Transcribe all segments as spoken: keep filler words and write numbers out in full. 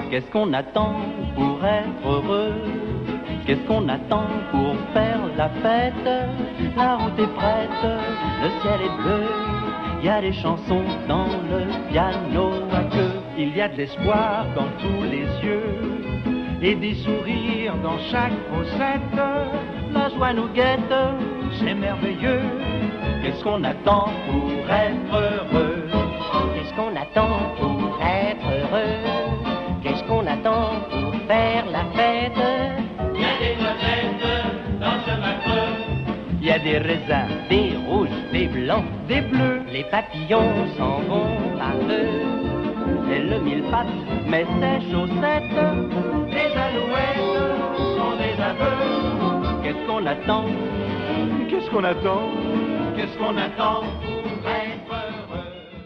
Qu'est-ce qu'on attend pour être heureux? Qu'est-ce qu'on attend pour faire la fête? La route est prête, le ciel est bleu, il y a des chansons dans le piano à queue. Il y a de l'espoir dans tous les yeux et des sourires dans chaque fossette. La joie nous guette, c'est merveilleux. Qu'est-ce qu'on attend pour être heureux? Qu'est-ce qu'on attend pour être heureux? Qu'est-ce qu'on attend pour faire la fête? Il y a des noisettes dans ce creux. Il y a des raisins, des rouges, des blancs, des bleus. Les papillons s'en vont par deux. Et le mille pattes met ses chaussettes. Les alouettes sont des aveux. Qu'est-ce qu'on attend? Qu'est-ce qu'on attend? Qu'est-ce qu'on attend pour être heureux?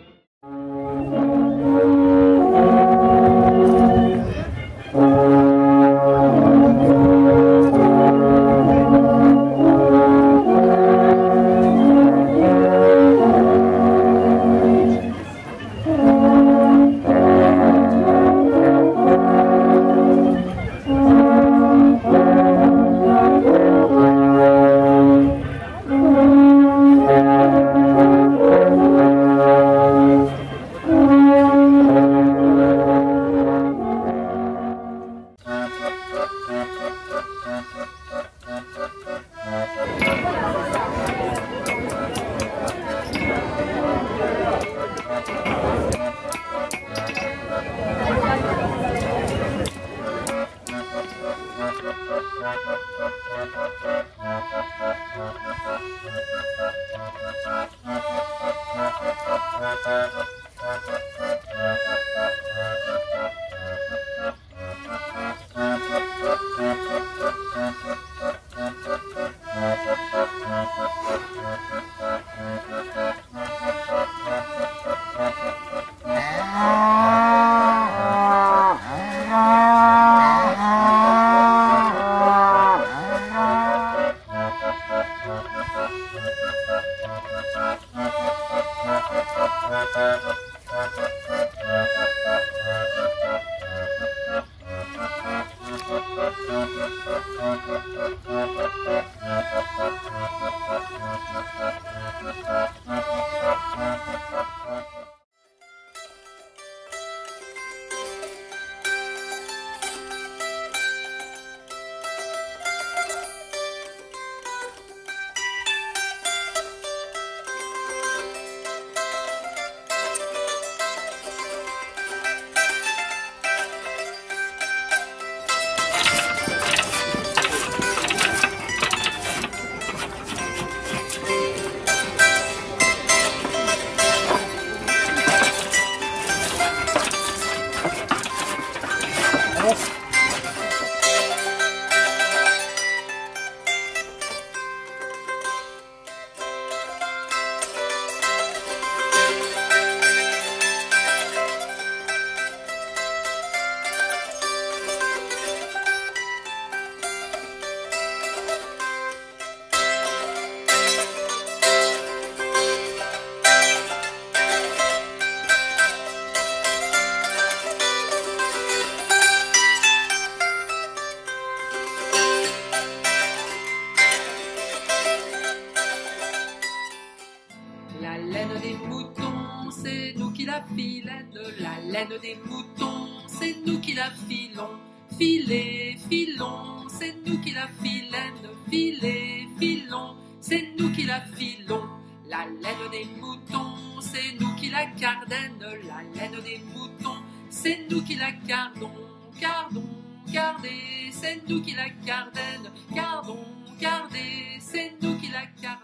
La laine des moutons, c'est nous qui la filons. Filez, filons, c'est nous qui la filène. Filez, filons, c'est nous qui la filons. La laine des moutons, c'est nous qui la gardène. La laine des moutons, c'est nous qui la gardons. Gardons, gardez, c'est nous qui la gardène. Gardons, gardez, c'est nous qui la gardons.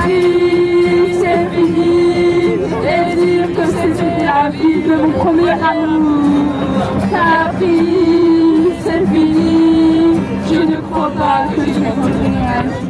pris, c'est fini, et dire que c'était la vie de mon premier amour. Ça a pris, c'est fini, je ne crois pas que je reviendrai.